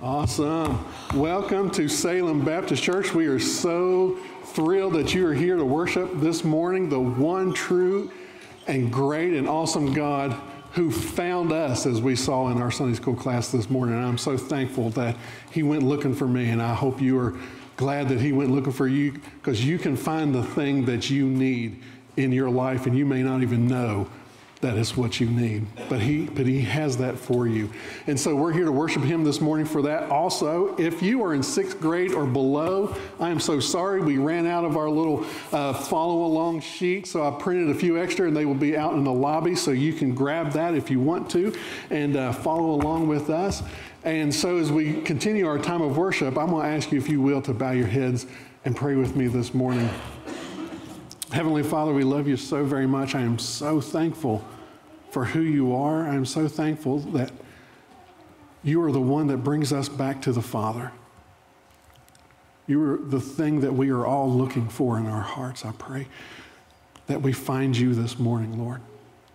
Awesome. Welcome to Salem Baptist Church. We are so thrilled that you are here to worship this morning the one true and great and awesome God who found us, as we saw in our Sunday school class this morning. And I'm so thankful that he went looking for me, and I hope you are glad that he went looking for you, because you can find the thing that you need in your life, and you may not even know that is what you need, but he has that for you. And so we're here to worship him this morning for that. Also, if you are in 6th grade or below, I am so sorry. We ran out of our little follow along sheet, so I printed a few extra, and they will be out in the lobby, so you can grab that if you want to and follow along with us. And so as we continue our time of worship, I'm going to ask you, if you will, to bow your heads and pray with me this morning. Heavenly Father, we love you so very much. I am so thankful for who you are. I am so thankful that you are the one that brings us back to the Father. You are the thing that we are all looking for in our hearts. I pray that we find you this morning, Lord.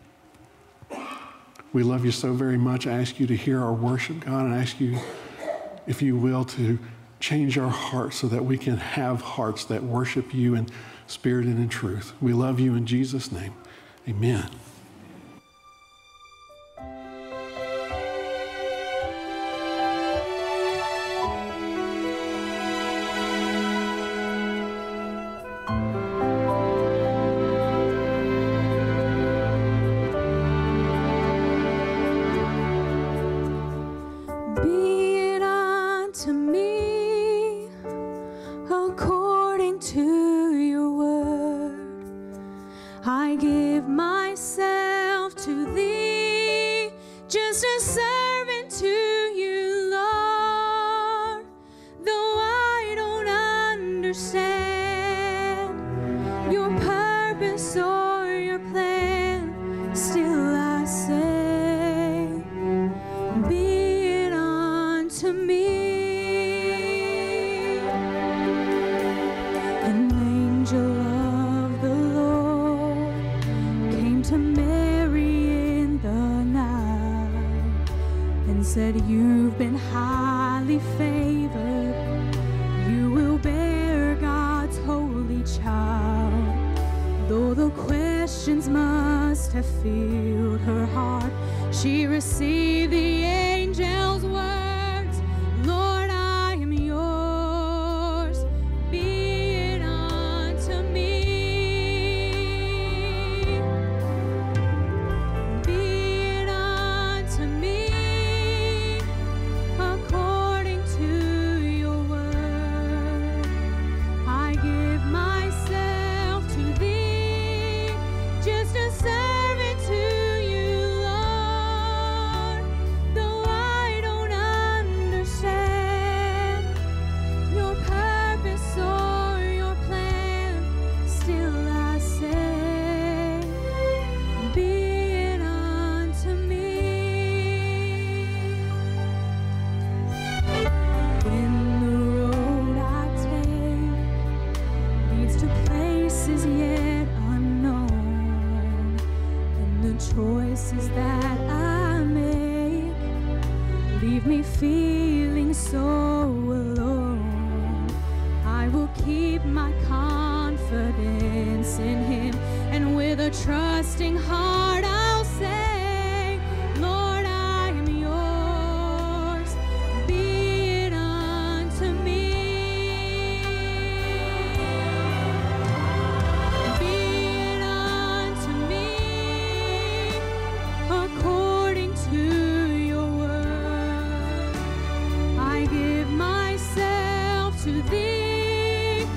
We love you so very much. I ask you to hear our worship, God, and I ask you, if you will, to change our hearts so that we can have hearts that worship you in spirit and in truth. We love you in Jesus' name. Amen.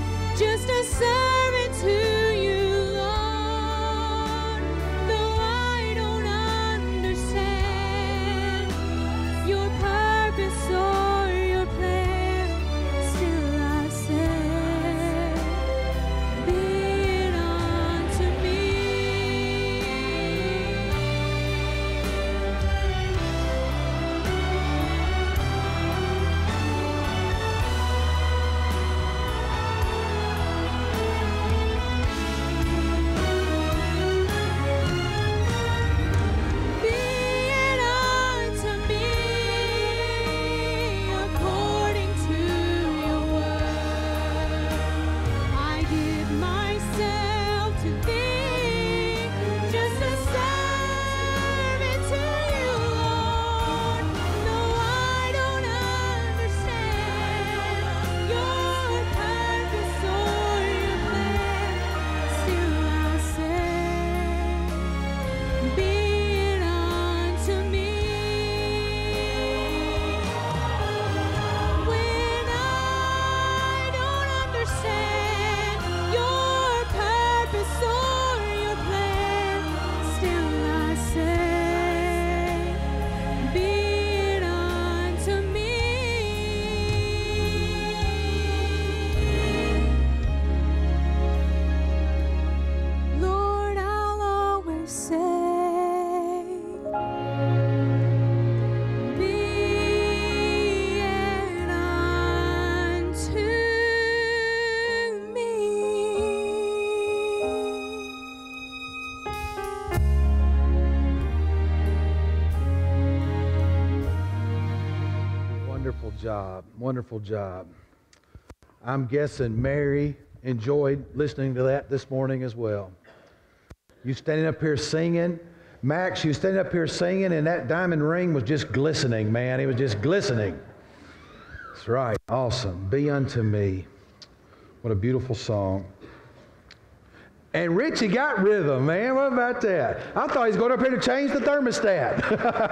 Just a servant to you, Lord. Though I Wonderful job. Wonderful job. I'm guessing Mary enjoyed listening to that this morning as well. You standing up here singing. Max, you standing up here singing, and that diamond ring was just glistening, man. It was just glistening. That's right. Awesome. Be unto me. What a beautiful song. And Richie got rhythm, man. What about that? I thought he was going up here to change the thermostat.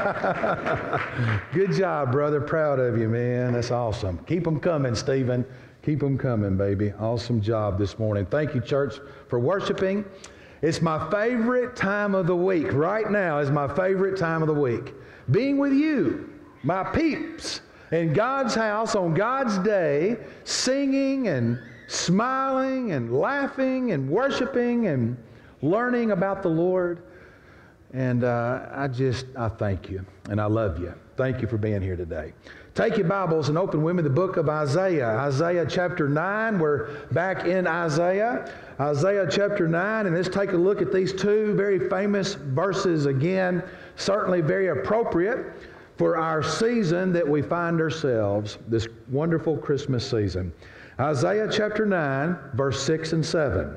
Good job, brother. Proud of you, man. That's awesome. Keep them coming, Stephen. Keep them coming, baby. Awesome job this morning. Thank you, church, for worshiping. It's my favorite time of the week. Right now is my favorite time of the week. Being with you, my peeps, in God's house on God's day, singing and smiling and laughing and worshiping and learning about the Lord. And I thank you and I love you. Thank you for being here today. Take your Bibles and open with me the book of Isaiah. Isaiah chapter 9. We're back in Isaiah. Isaiah chapter 9. And let's take a look at these two very famous verses again. Certainly very appropriate for our season that we find ourselves, this wonderful Christmas season. Isaiah chapter 9, verse 6 and 7.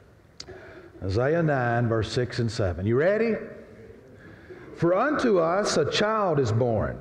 Isaiah 9, verse 6 and 7. You ready? For unto us a child is born,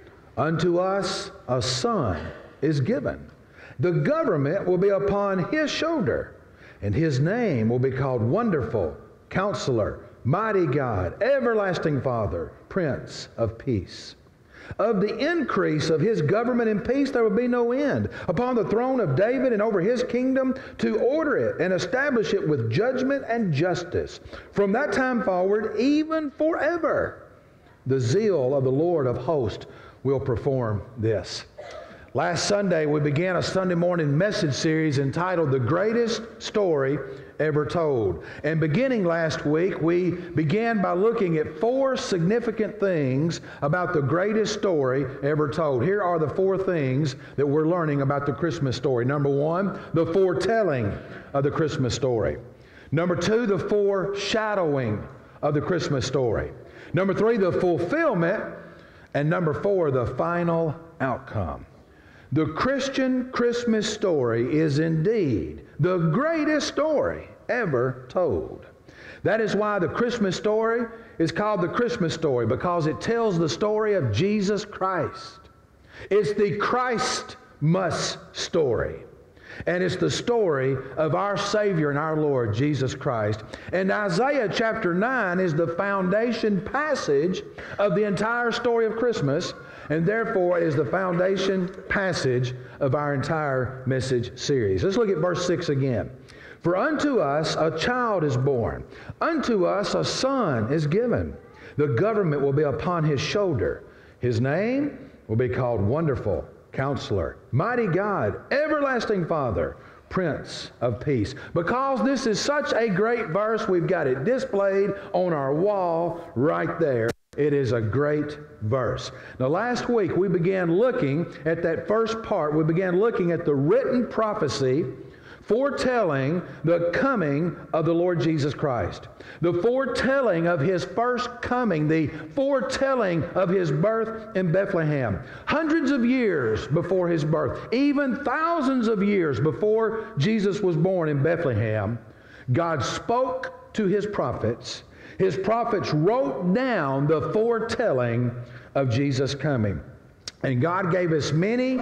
unto us a son is given. The government will be upon his shoulder, and his name will be called Wonderful, Counselor, Mighty God, Everlasting Father, Prince of Peace. Of the increase of his government and peace there will be no end, upon the throne of David and over his kingdom, to order it and establish it with judgment and justice. From that time forward, even forever, the zeal of the Lord of hosts will perform this. Last Sunday, we began a Sunday morning message series entitled The Greatest Story Ever Told. And beginning last week, we began by looking at 4 significant things about the greatest story ever told. Here are the 4 things that we're learning about the Christmas story. Number 1, the foretelling of the Christmas story. Number 2, the foreshadowing of the Christmas story. Number 3, the fulfillment. And number 4, the final outcome. The Christian Christmas story is indeed the greatest story ever told. That is why the Christmas story is called the Christmas story, because it tells the story of Jesus Christ. It's the Christmas story. And it's the story of our Savior and our Lord, Jesus Christ. And Isaiah chapter 9 is the foundation passage of the entire story of Christmas, and therefore is the foundation passage of our entire message series. Let's look at verse 6 again. For unto us a child is born, unto us a son is given. The government will be upon his shoulder. His name will be called Wonderful, Counselor, Mighty God, Everlasting Father, Prince of Peace. Because this is such a great verse, we've got it displayed on our wall right there. It is a great verse. Now, last week we began looking at that first part. We began looking at the written prophecy foretelling the coming of the Lord Jesus Christ. The foretelling of his first coming, the foretelling of his birth in Bethlehem. Hundreds of years before his birth, even thousands of years before Jesus was born in Bethlehem, God spoke to his prophets. His prophets wrote down the foretelling of Jesus' coming. And God gave us many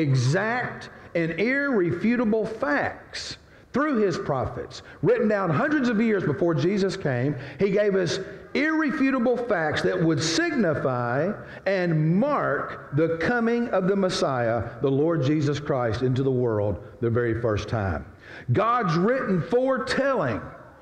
exact and irrefutable facts through his prophets, written down hundreds of years before Jesus came. He gave us irrefutable facts that would signify and mark the coming of the Messiah, the Lord Jesus Christ, into the world the very first time. God's written foretelling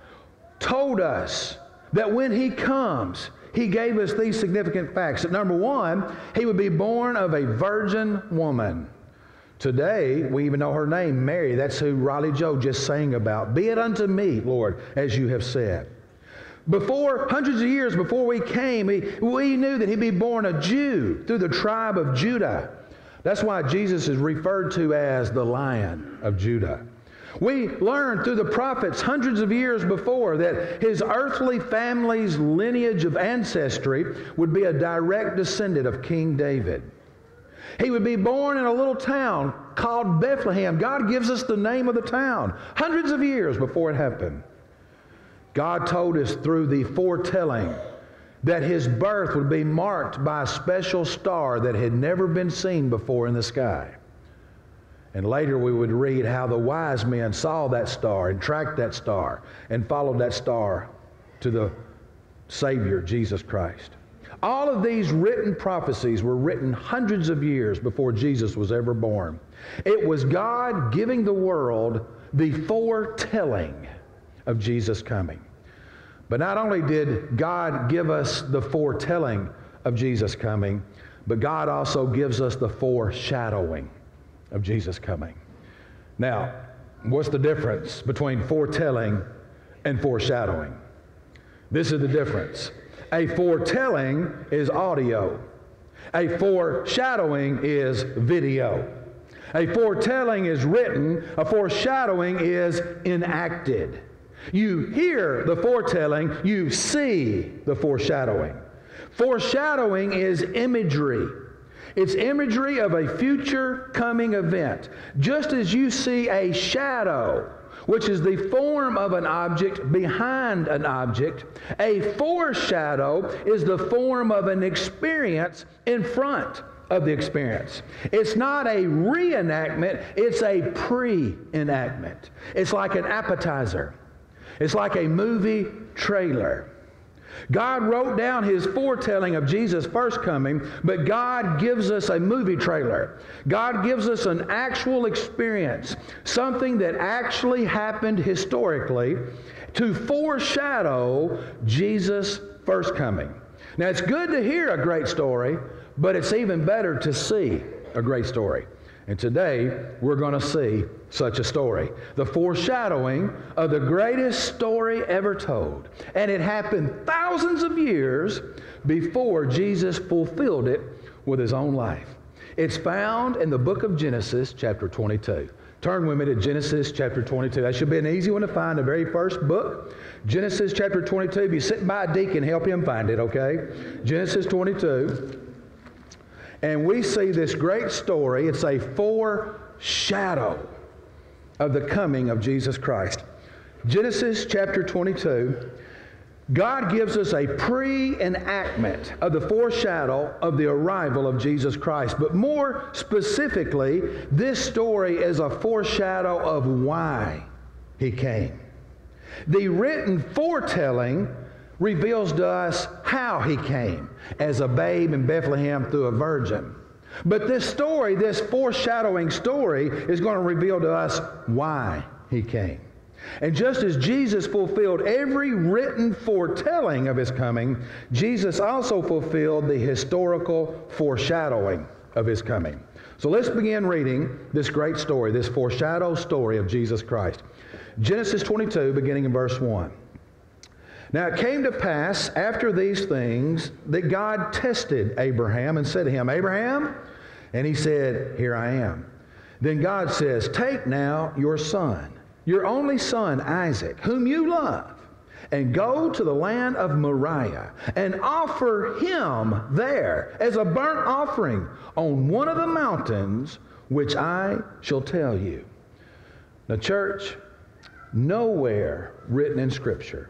told us that when he comes, he gave us these significant facts. That number 1, he would be born of a virgin woman. Today, we even know her name, Mary. That's who Riley Joe just sang about. Be it unto me, Lord, as you have said. Before, hundreds of years before we came, we knew that he'd be born a Jew through the tribe of Judah. That's why Jesus is referred to as the Lion of Judah. We learned through the prophets hundreds of years before that his earthly family's lineage of ancestry would be a direct descendant of King David. He would be born in a little town called Bethlehem. God gives us the name of the town hundreds of years before it happened. God told us through the foretelling that his birth would be marked by a special star that had never been seen before in the sky. And later we would read how the wise men saw that star and tracked that star and followed that star to the Savior, Jesus Christ. All of these written prophecies were written hundreds of years before Jesus was ever born. It was God giving the world the foretelling of Jesus coming. But not only did God give us the foretelling of Jesus coming, but God also gives us the foreshadowing of Jesus coming. Now, what's the difference between foretelling and foreshadowing? This is the difference. A foretelling is audio. A foreshadowing is video. A foretelling is written. A foreshadowing is enacted. You hear the foretelling, you see the foreshadowing. Foreshadowing is imagery. It's imagery of a future coming event. Just as you see a shadow, which is the form of an object behind an object, a foreshadow is the form of an experience in front of the experience. It's not a reenactment, it's a pre-enactment. It's like an appetizer. It's like a movie trailer. God wrote down his foretelling of Jesus' first coming, but God gives us a movie trailer. God gives us an actual experience, something that actually happened historically to foreshadow Jesus' first coming. Now, it's good to hear a great story, but it's even better to see a great story. And today, we're going to see such a story. The foreshadowing of the greatest story ever told. And it happened thousands of years before Jesus fulfilled it with his own life. It's found in the book of Genesis, chapter 22. Turn with me to Genesis chapter 22. That should be an easy one to find, the very first book. Genesis chapter 22. If you're sitting by a deacon, help him find it, okay? Genesis 22. And we see this great story. It's a foreshadow of the coming of Jesus Christ. Genesis chapter 22, God gives us a pre-enactment of the foreshadow of the arrival of Jesus Christ. But more specifically, this story is a foreshadow of why he came. The written foretelling reveals to us how he came as a babe in Bethlehem through a virgin. But this story, this foreshadowing story, is going to reveal to us why he came. And just as Jesus fulfilled every written foretelling of his coming, Jesus also fulfilled the historical foreshadowing of his coming. So let's begin reading this great story, this foreshadow story of Jesus Christ. Genesis 22, beginning in verse 1. Now it came to pass after these things that God tested Abraham and said to him, Abraham? And he said, Here I am. Then God says, Take now your son, your only son Isaac, whom you love, and go to the land of Moriah and offer him there as a burnt offering on one of the mountains which I shall tell you. Now, church, nowhere written in Scripture,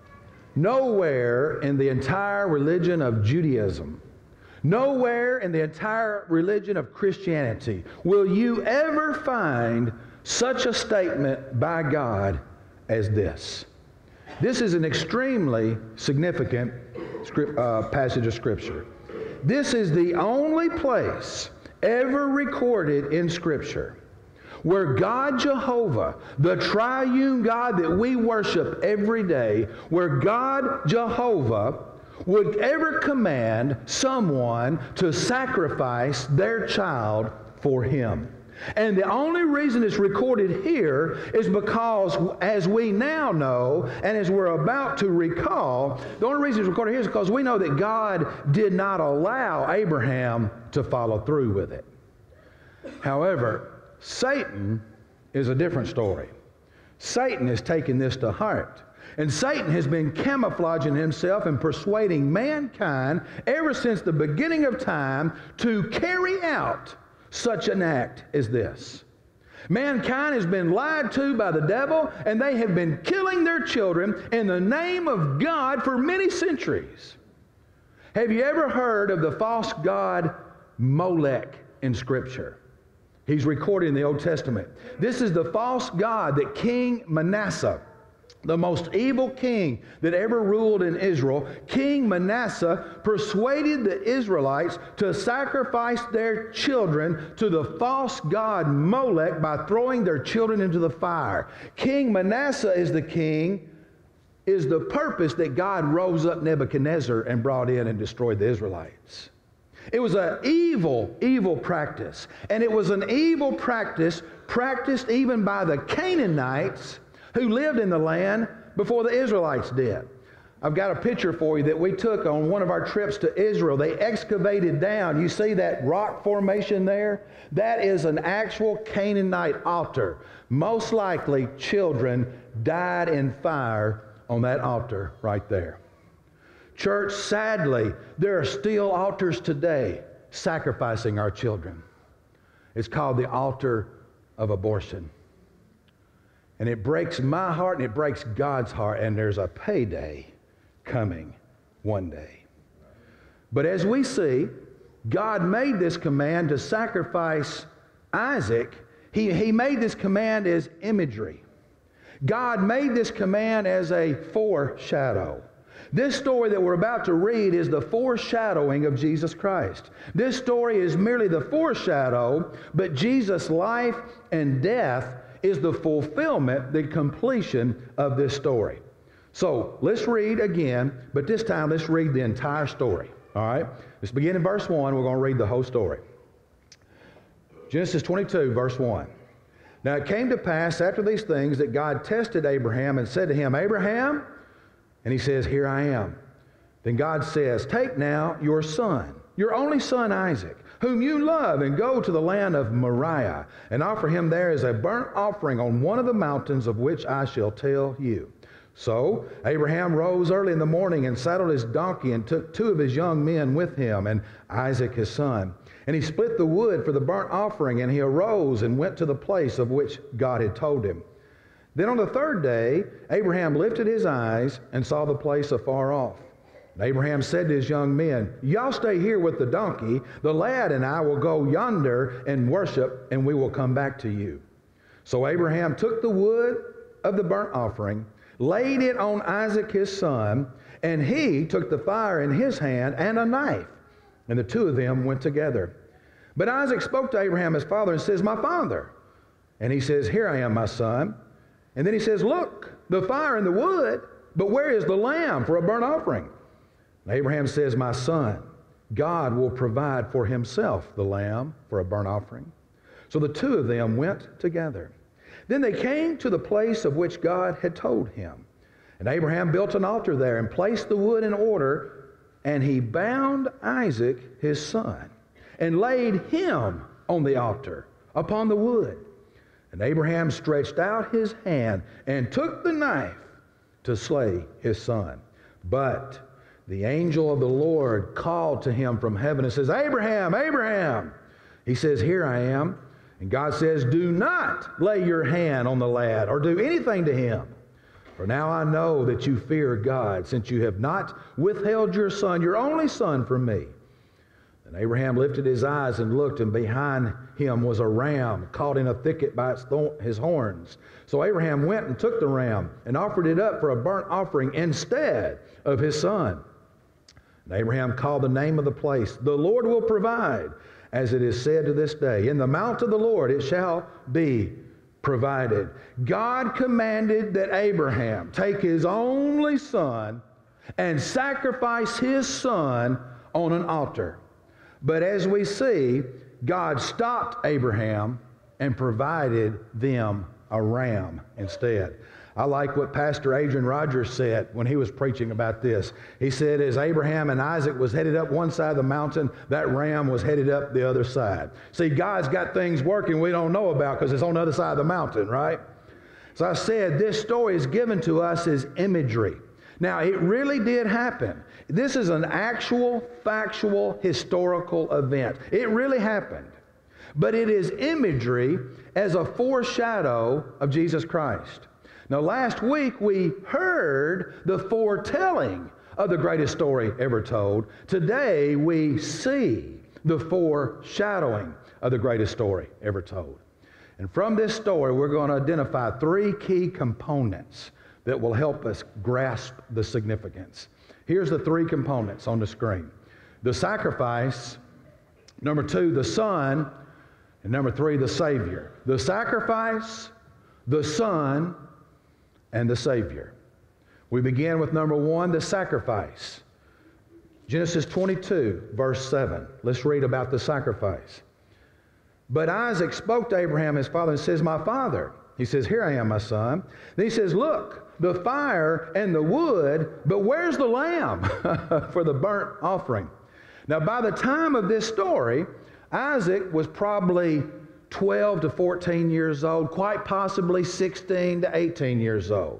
nowhere in the entire religion of Judaism, nowhere in the entire religion of Christianity will you ever find such a statement by God as this. This is an extremely significant passage of Scripture. This is the only place ever recorded in Scripture where God Jehovah, the triune God that we worship every day, where God Jehovah would ever command someone to sacrifice their child for him. And the only reason it's recorded here is because, as we now know, and as we're about to recall, the only reason it's recorded here is because we know that God did not allow Abraham to follow through with it. However, Satan is a different story. Satan is taking this to heart. And Satan has been camouflaging himself and persuading mankind ever since the beginning of time to carry out such an act as this. Mankind has been lied to by the devil, and they have been killing their children in the name of God for many centuries. Have you ever heard of the false god Molech in Scripture? He's recorded in the Old Testament. This is the false god that King Manasseh, the most evil king that ever ruled in Israel, King Manasseh persuaded the Israelites to sacrifice their children to the false god Molech by throwing their children into the fire. King Manasseh is the purpose that God rose up Nebuchadnezzar and brought in and destroyed the Israelites. It was an evil practice. And it was an evil practice practiced even by the Canaanites who lived in the land before the Israelites did. I've got a picture for you that we took on one of our trips to Israel. They excavated down. You see that rock formation there? That is an actual Canaanite altar. Most likely children died in fire on that altar right there. Church, sadly, there are still altars today sacrificing our children. It's called the altar of abortion. And it breaks my heart and it breaks God's heart, and there's a payday coming one day. But as we see, God made this command to sacrifice Isaac. He made this command as imagery. God made this command as a foreshadow. This story that we're about to read is the foreshadowing of Jesus Christ. This story is merely the foreshadow, but Jesus' life and death is the fulfillment, the completion of this story. So let's read again, but this time let's read the entire story. All right? Let's begin in verse 1. We're going to read the whole story. Genesis 22, verse 1. Now it came to pass after these things that God tested Abraham and said to him, Abraham? And he says, Here I am. Then God says, Take now your son, your only son Isaac, whom you love, and go to the land of Moriah, and offer him there as a burnt offering on one of the mountains of which I shall tell you. So Abraham rose early in the morning and saddled his donkey and took 2 of his young men with him and Isaac his son. And he split the wood for the burnt offering, and he arose and went to the place of which God had told him. Then on the 3rd day, Abraham lifted his eyes and saw the place afar off. And Abraham said to his young men, Y'all stay here with the donkey. The lad and I will go yonder and worship, and we will come back to you. So Abraham took the wood of the burnt offering, laid it on Isaac his son, and he took the fire in his hand and a knife. And the 2 of them went together. But Isaac spoke to Abraham his father and says, My father. And he says, Here I am, my son. And then he says, Look, the fire and the wood, but where is the lamb for a burnt offering? And Abraham says, My son, God will provide for himself the lamb for a burnt offering. So the 2 of them went together. Then they came to the place of which God had told him. And Abraham built an altar there and placed the wood in order, and he bound Isaac his son and laid him on the altar upon the wood. And Abraham stretched out his hand and took the knife to slay his son. But the angel of the Lord called to him from heaven and says, Abraham, Abraham. He says, Here I am. And God says, Do not lay your hand on the lad or do anything to him. For now I know that you fear God, since you have not withheld your son, your only son, from me. And Abraham lifted his eyes and looked, and behind him was a ram caught in a thicket by his horns. So Abraham went and took the ram and offered it up for a burnt offering instead of his son. And Abraham called the name of the place, The Lord will provide, as it is said to this day, In the mount of the Lord it shall be provided. God commanded that Abraham take his only son and sacrifice his son on an altar. But as we see, God stopped Abraham and provided them a ram instead. I like what Pastor Adrian Rogers said when he was preaching about this. He said, as Abraham and Isaac was headed up one side of the mountain, that ram was headed up the other side. See, God's got things working we don't know about because it's on the other side of the mountain, right? as I said, this story is given to us as imagery. Now, it really did happen. This is an actual, factual, historical event. It really happened. But it is imagery as a foreshadow of Jesus Christ. Now, last week we heard the foretelling of the greatest story ever told. Today we see the foreshadowing of the greatest story ever told. And from this story, we're going to identify three key components that will help us grasp the significance. Here's the three components on the screen. The sacrifice, number two, the Son, and number three, the Savior. The sacrifice, the Son, and the Savior. We begin with number one, the sacrifice. Genesis 22, verse 7. Let's read about the sacrifice. But Isaac spoke to Abraham, his father, and says, "My father." He says, "Here I am, my son." Then he says, "Look, the fire and the wood, but where's the lamb for the burnt offering?" Now, by the time of this story, Isaac was probably 12 to 14 years old, quite possibly 16 to 18 years old.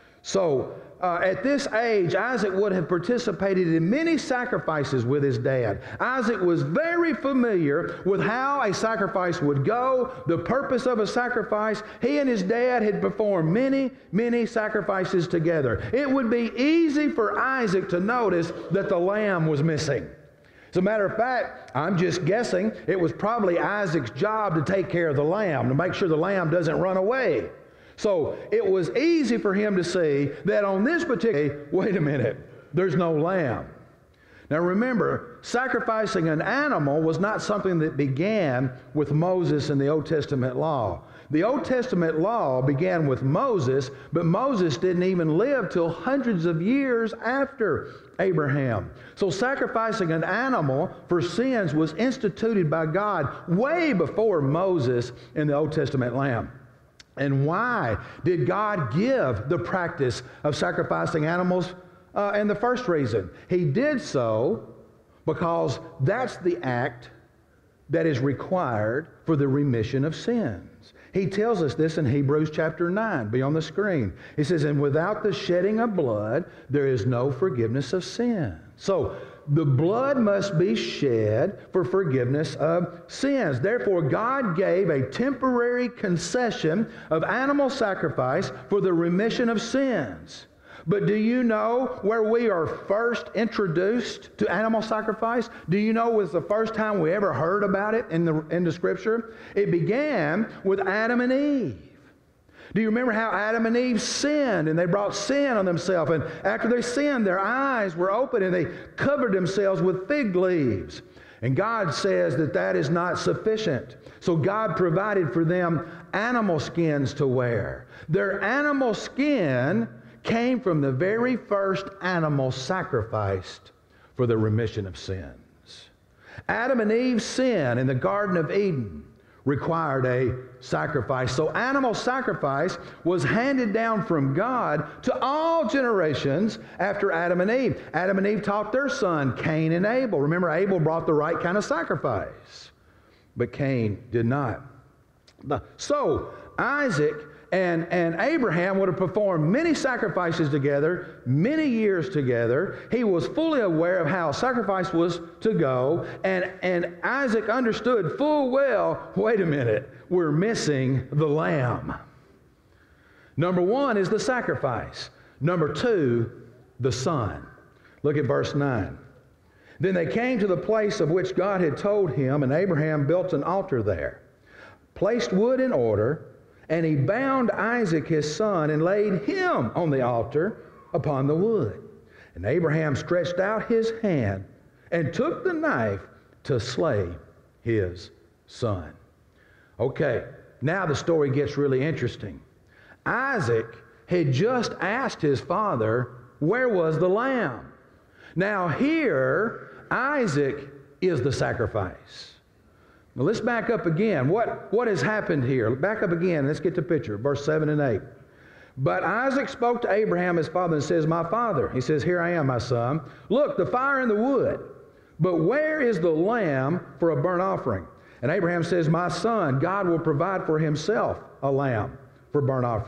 So, at this age, Isaac would have participated in many sacrifices with his dad. Isaac was very familiar with how a sacrifice would go, the purpose of a sacrifice. He and his dad had performed many, many sacrifices together. It would be easy for Isaac to notice that the lamb was missing. As a matter of fact, I'm just guessing, it was probably Isaac's job to take care of the lamb, to make sure the lamb doesn't run away. So it was easy for him to see that on this particular day, wait a minute, there's no lamb. Now remember, sacrificing an animal was not something that began with Moses in the Old Testament law. The Old Testament law began with Moses, but Moses didn't even live till hundreds of years after Abraham. So sacrificing an animal for sins was instituted by God way before Moses in the Old Testament lamb. And why did God give the practice of sacrificing animals in the first reason? He did so because that's the act that is required for the remission of sins. He tells us this in Hebrews chapter 9, be on the screen. He says, "And without the shedding of blood, there is no forgiveness of sin." So, the blood must be shed for forgiveness of sins. Therefore, God gave a temporary concession of animal sacrifice for the remission of sins. But do you know where we are first introduced to animal sacrifice? Do you know it was the first time we ever heard about it in the Scripture? It began with Adam and Eve. Do you remember how Adam and Eve sinned and they brought sin on themselves? And after they sinned, their eyes were open and they covered themselves with fig leaves. And God says that that is not sufficient. So God provided for them animal skins to wear. Their animal skin came from the very first animal sacrificed for the remission of sins. Adam and Eve's sin in the Garden of Eden required a sacrifice. So animal sacrifice was handed down from God to all generations after Adam and Eve. Adam and Eve taught their son, Cain and Abel. Remember, Abel brought the right kind of sacrifice, but Cain did not. So Isaac and Abraham would have performed many sacrifices together, many years together. He was fully aware of how sacrifice was to go, and Isaac understood full well, wait a minute, we're missing the lamb. Number one is the sacrifice. Number two, the son. Look at verse 9. Then they came to the place of which God had told him, and Abraham built an altar there, placed wood in order, and he bound Isaac his son and laid him on the altar upon the wood. And Abraham stretched out his hand and took the knife to slay his son. Okay, now the story gets really interesting. Isaac had just asked his father, where was the lamb? Now here, Isaac is the sacrifice. Now let's back up again. What has happened here? Back up again. Let's get the picture. Verse 7 and 8. But Isaac spoke to Abraham, his father, and says, "My father." He says, "Here I am, my son. Look, the fire and the wood. But where is the lamb for a burnt offering?" And Abraham says, "My son, God will provide for himself a lamb for burnt offering."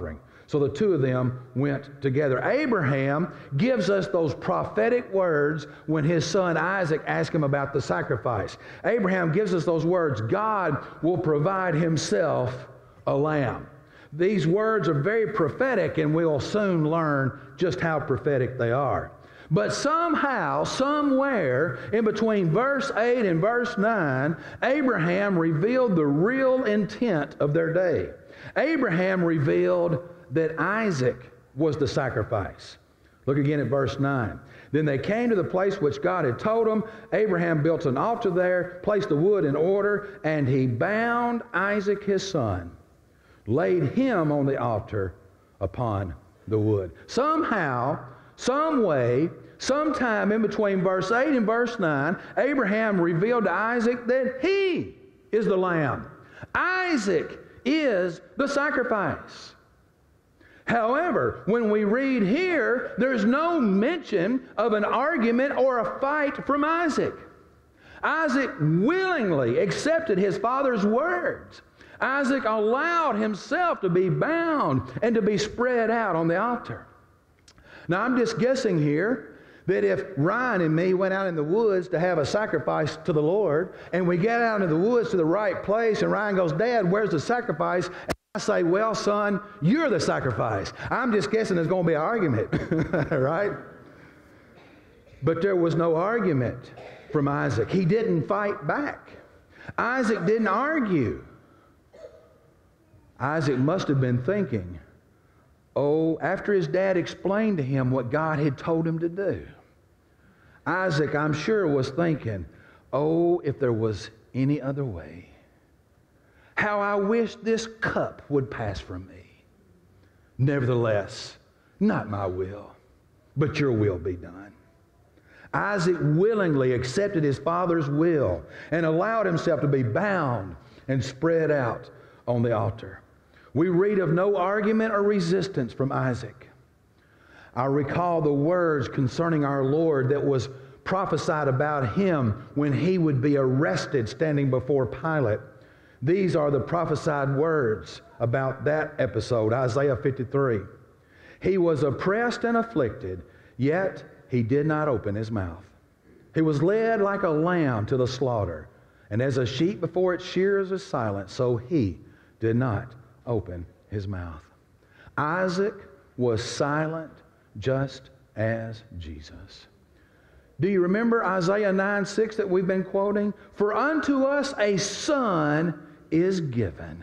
So the two of them went together. Abraham gives us those prophetic words when his son Isaac asked him about the sacrifice. Abraham gives us those words, God will provide himself a lamb. These words are very prophetic, and we'll soon learn just how prophetic they are. But somehow, somewhere in between verse 8 and verse 9, Abraham revealed the real intent of their day. Abraham revealed that Isaac was the sacrifice. Look again at verse 9. Then they came to the place which God had told them. Abraham built an altar there, placed the wood in order, and he bound Isaac his son, laid him on the altar upon the wood. Somehow, some way, sometime in between verse 8 and verse 9, Abraham revealed to Isaac that he is the lamb. Isaac is the sacrifice. However, when we read here, there's no mention of an argument or a fight from Isaac. Isaac willingly accepted his father's words. Isaac allowed himself to be bound and to be spread out on the altar. Now, I'm just guessing here that if Ryan and me went out in the woods to have a sacrifice to the Lord, and we get out into the woods to the right place, and Ryan goes, Dad, where's the sacrifice? And I say, well, son, you're the sacrifice. I'm just guessing there's going to be an argument, right? But there was no argument from Isaac. He didn't fight back. Isaac didn't argue. Isaac must have been thinking, oh, after his dad explained to him what God had told him to do, Isaac, I'm sure, was thinking, oh, if there was any other way, how I wish this cup would pass from me. Nevertheless, not my will, but your will be done. Isaac willingly accepted his father's will and allowed himself to be bound and spread out on the altar. We read of no argument or resistance from Isaac. I recall the words concerning our Lord that was prophesied about him when he would be arrested standing before Pilate. These are the prophesied words about that episode, Isaiah 53. He was oppressed and afflicted, yet he did not open his mouth. He was led like a lamb to the slaughter, and as a sheep before its shearers is silent, so he did not open his mouth. Isaac was silent just as Jesus. Do you remember Isaiah 9:6 that we've been quoting? For unto us a son is given.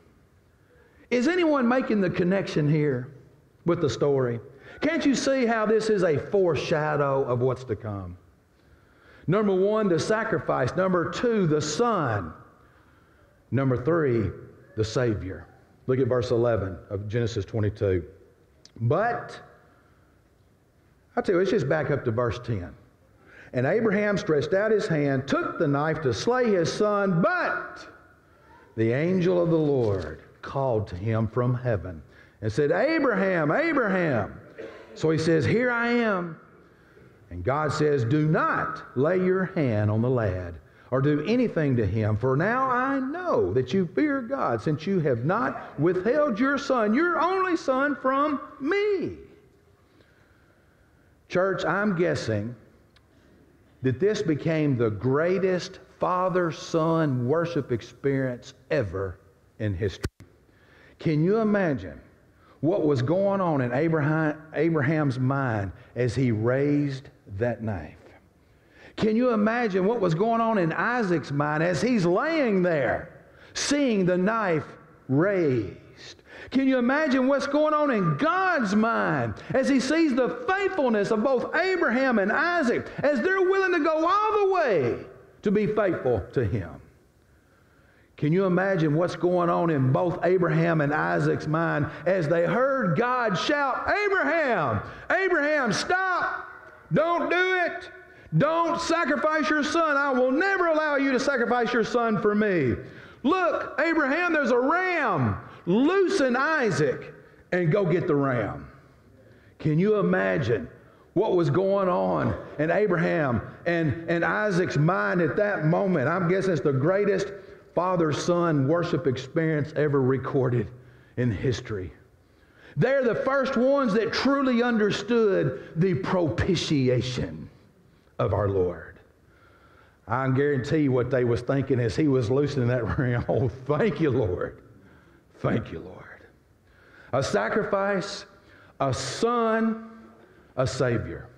Is anyone making the connection here with the story? Can't you see how this is a foreshadow of what's to come? Number one, the sacrifice. Number two, the son. Number three, the Savior. Look at verse 11 of Genesis 22. But, I'll tell you, let's just back up to verse 10. And Abraham stretched out his hand, took the knife to slay his son, but the angel of the Lord called to him from heaven and said, Abraham, Abraham. So he says, here I am. And God says, do not lay your hand on the lad or do anything to him, for now I know that you fear God, since you have not withheld your son, your only son, from me. Church, I'm guessing that this became the greatest father-son worship experience ever in history. Can you imagine what was going on in Abraham's mind as he raised that knife? Can you imagine what was going on in Isaac's mind as he's laying there, seeing the knife raised? Can you imagine what's going on in God's mind as he sees the faithfulness of both Abraham and Isaac, as they're willing to go all the way to be faithful to him? Can you imagine what's going on in both Abraham and Isaac's mind as they heard God shout, Abraham, Abraham, stop, don't do it. Don't sacrifice your son. I will never allow you to sacrifice your son for me. Look, Abraham, there's a ram. Loosen Isaac and go get the ram. Can you imagine what was going on in Abraham and Isaac's mind at that moment? I'm guessing it's the greatest father-son worship experience ever recorded in history. They're the first ones that truly understood the propitiation of our Lord. I can guarantee you what they was thinking as he was loosening that ring. Oh, thank you, Lord. Thank you, Lord. A sacrifice, a son, a Savior.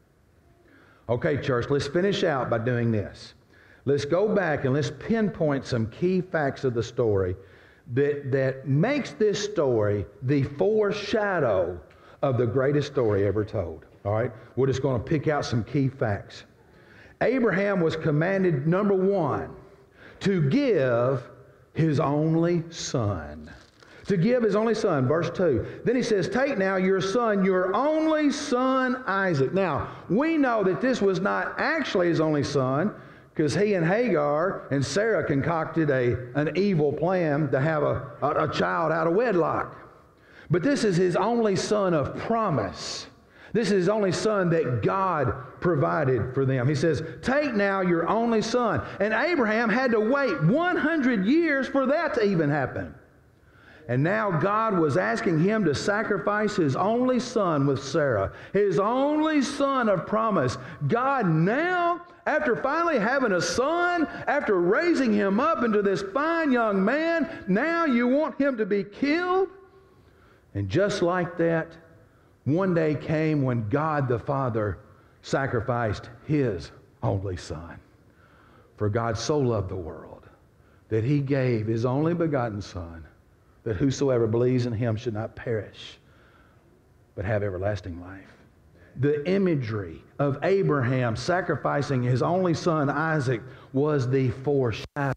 Okay, church, let's finish out by doing this. Let's go back and let's pinpoint some key facts of the story that makes this story the foreshadow of the greatest story ever told. All right? We're just going to pick out some key facts. Abraham was commanded, number one, to give his only son. To give his only son, verse 2. Then he says, take now your son, your only son Isaac. Now, we know that this was not actually his only son, because he and Hagar and Sarah concocted an evil plan to have a child out of wedlock. But this is his only son of promise. This is his only son that God provided for them. He says, take now your only son. And Abraham had to wait 100 years for that to even happen. And now God was asking him to sacrifice his only son with Sarah, his only son of promise. God now, after finally having a son, after raising him up into this fine young man, now you want him to be killed? And just like that, one day came when God the Father sacrificed his only son. For God so loved the world that he gave his only begotten son, that whosoever believes in him should not perish, but have everlasting life. The imagery of Abraham sacrificing his only son Isaac was the foreshadow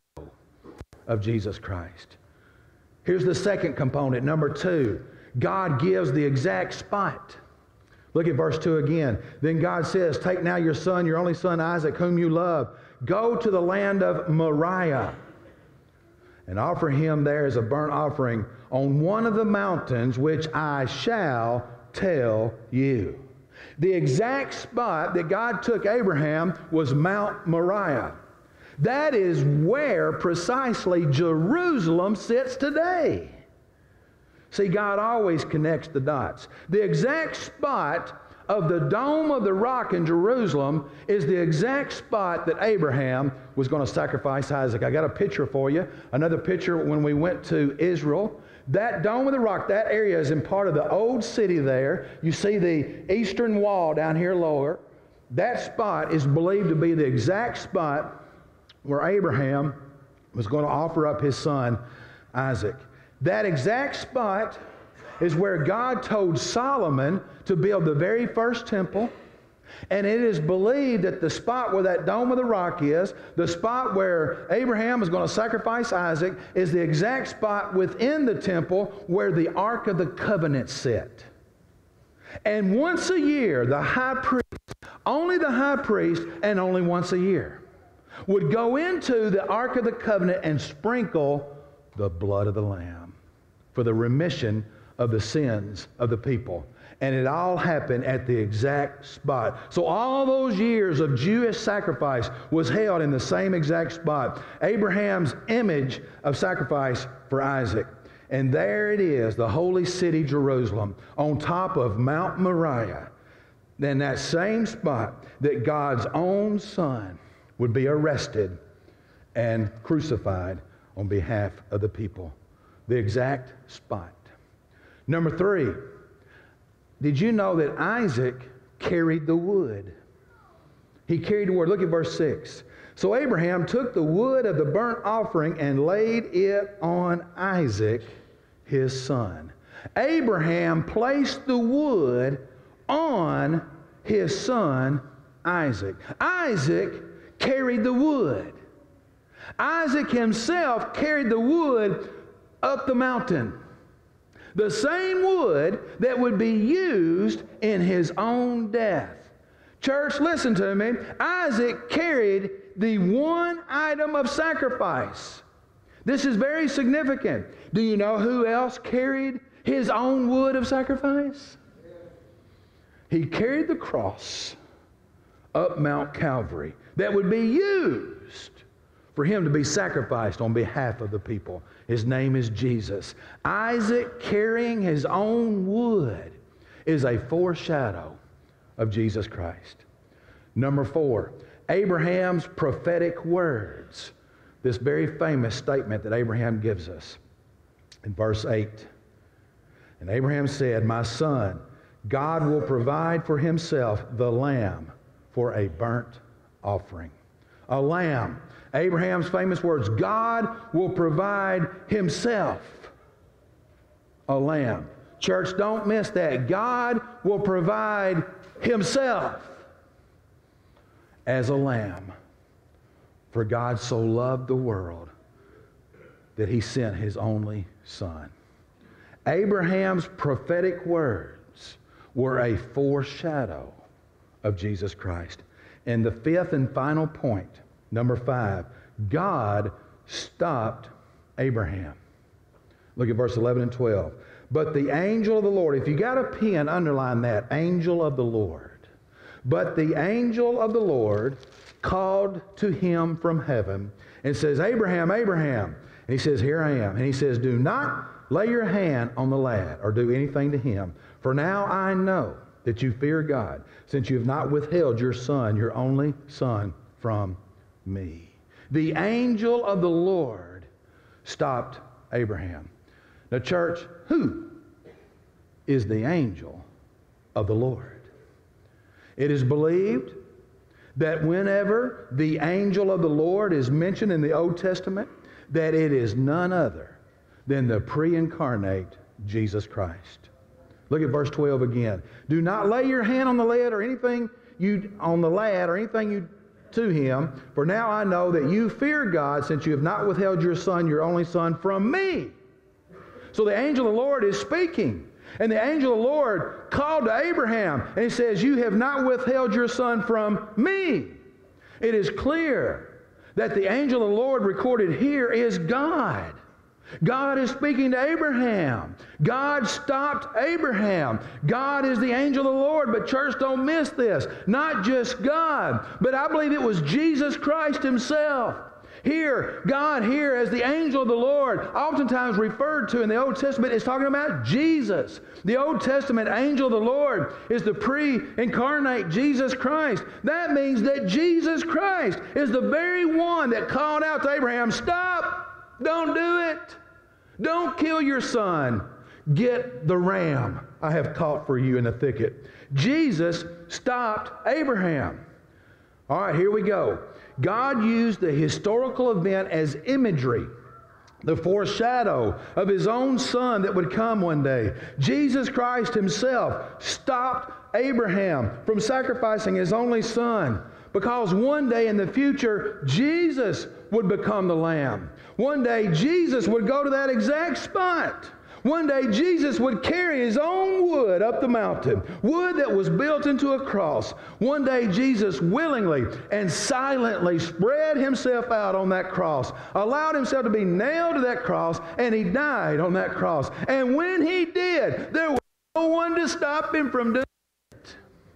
of Jesus Christ. Here's the second component, number 2. God gives the exact spot. Look at verse 2 again. Then God says, take now your son, your only son Isaac, whom you love. Go to the land of Moriah and offer him there as a burnt offering on one of the mountains which I shall tell you. The exact spot that God took Abraham was Mount Moriah. That is where precisely Jerusalem sits today. See, God always connects the dots. The exact spot of the Dome of the Rock in Jerusalem is the exact spot that Abraham was going to sacrifice Isaac. I got a picture for you. Another picture when we went to Israel. That Dome of the Rock, that area is in part of the old city there. You see the eastern wall down here lower. That spot is believed to be the exact spot where Abraham was going to offer up his son Isaac. That exact spot is where God told Solomon to build the very first temple. And it is believed that the spot where that Dome of the Rock is, the spot where Abraham is going to sacrifice Isaac, is the exact spot within the temple where the Ark of the Covenant sat. And once a year, the high priest, only the high priest, and only once a year, would go into the Ark of the Covenant and sprinkle the blood of the Lamb for the remission of the sins of the people. And it all happened at the exact spot. So all those years of Jewish sacrifice was held in the same exact spot. Abraham's image of sacrifice for Isaac. And there it is, the holy city Jerusalem, on top of Mount Moriah. Then that same spot that God's own son would be arrested and crucified on behalf of the people. The exact spot. Number 3, did you know that Isaac carried the wood? He carried the wood. Look at verse 6. So Abraham took the wood of the burnt offering and laid it on Isaac, his son. Abraham placed the wood on his son Isaac. Isaac carried the wood. Isaac himself carried the wood up the mountain. The same wood that would be used in his own death. Church, listen to me. Isaac carried the one item of sacrifice. This is very significant. Do you know who else carried his own wood of sacrifice? He carried the cross up Mount Calvary that would be used for him to be sacrificed on behalf of the people. His name is Jesus. Isaac carrying his own wood is a foreshadow of Jesus Christ. Number 4, Abraham's prophetic words. This very famous statement that Abraham gives us in verse 8. And Abraham said, "My son, God will provide for himself the lamb for a burnt offering." A lamb. Abraham's famous words, God will provide himself a lamb. Church, don't miss that. God will provide himself as a lamb. For God so loved the world that he sent his only son. Abraham's prophetic words were a foreshadow of Jesus Christ. And the fifth and final point, number 5, God stopped Abraham. Look at verse 11 and 12. But the angel of the Lord, if you got a pen, underline that, angel of the Lord. But the angel of the Lord called to him from heaven and says, "Abraham, Abraham." And he says, "Here I am." And he says, "Do not lay your hand on the lad or do anything to him. For now I know that you fear God, since you have not withheld your son, your only son, from me." The angel of the Lord stopped Abraham. Now, church, who is the angel of the Lord? It is believed that whenever the angel of the Lord is mentioned in the Old Testament, that it is none other than the pre-incarnate Jesus Christ. Look at verse 12 again. "Do not lay your hand on the lad or anything you to him, for now I know that you fear God, since you have not withheld your son, your only son, from me." So the angel of the Lord is speaking. And the angel of the Lord called to Abraham, and he says, "You have not withheld your son from me." It is clear that the angel of the Lord recorded here is God. God is speaking to Abraham. God stopped Abraham. God is the angel of the Lord. But church, don't miss this. Not just God, but I believe it was Jesus Christ himself. Here, God here as the angel of the Lord, oftentimes referred to in the Old Testament, is talking about Jesus. The Old Testament angel of the Lord is the pre-incarnate Jesus Christ. That means that Jesus Christ is the very one that called out to Abraham, "Stop! Don't do it! Don't kill your son. Get the ram I have caught for you in the thicket." Jesus stopped Abraham. All right, here we go. God used the historical event as imagery, the foreshadow of his own son that would come one day. Jesus Christ himself stopped Abraham from sacrificing his only son, because one day in the future, Jesus would become the lamb. One day, Jesus would go to that exact spot. One day, Jesus would carry his own wood up the mountain, wood that was built into a cross. One day, Jesus willingly and silently spread himself out on that cross, allowed himself to be nailed to that cross, and he died on that cross. And when he did, there was no one to stop him from doing it.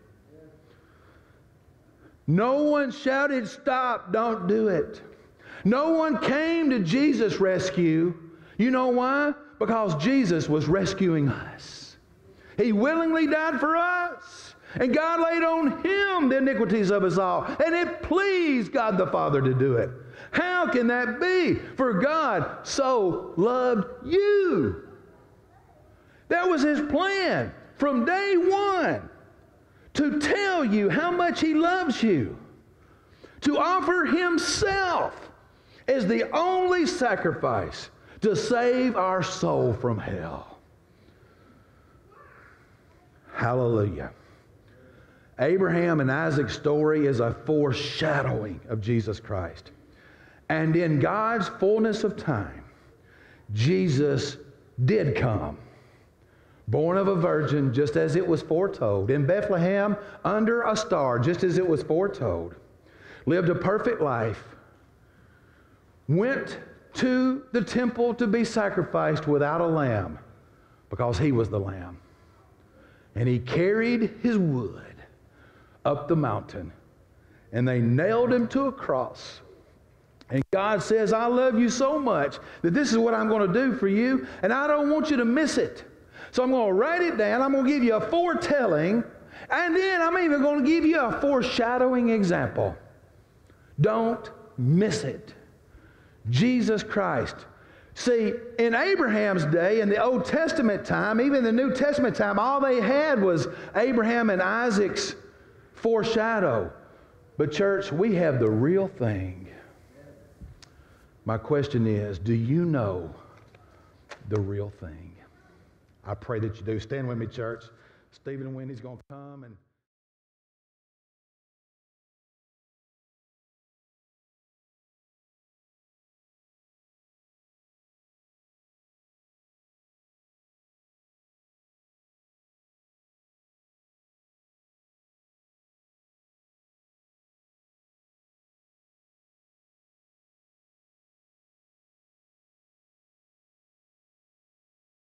No one shouted, "Stop, don't do it." No one came to Jesus' rescue. You know why? Because Jesus was rescuing us. He willingly died for us. And God laid on him the iniquities of us all. And it pleased God the Father to do it. How can that be? For God so loved you. That was his plan from day one, to tell you how much he loves you, to offer himself as the only sacrifice to save our soul from hell. Hallelujah. Abraham and Isaac's story is a foreshadowing of Jesus Christ. And in God's fullness of time, Jesus did come, born of a virgin, just as it was foretold, in Bethlehem under a star, just as it was foretold, lived a perfect life, went to the temple to be sacrificed without a lamb, because he was the lamb. And he carried his wood up the mountain, and they nailed him to a cross. And God says, I love you so much that this is what I'm going to do for you, and I don't want you to miss it. So I'm going to write it down. I'm going to give you a foretelling, and then I'm even going to give you a foreshadowing example. Don't miss it. Jesus Christ. See, in Abraham's day, in the Old Testament time, even the New Testament time, all they had was Abraham and Isaac's foreshadow. But church, we have the real thing. My question is, do you know the real thing? I pray that you do. Stand with me, church. Stephen and Wendy's going to come and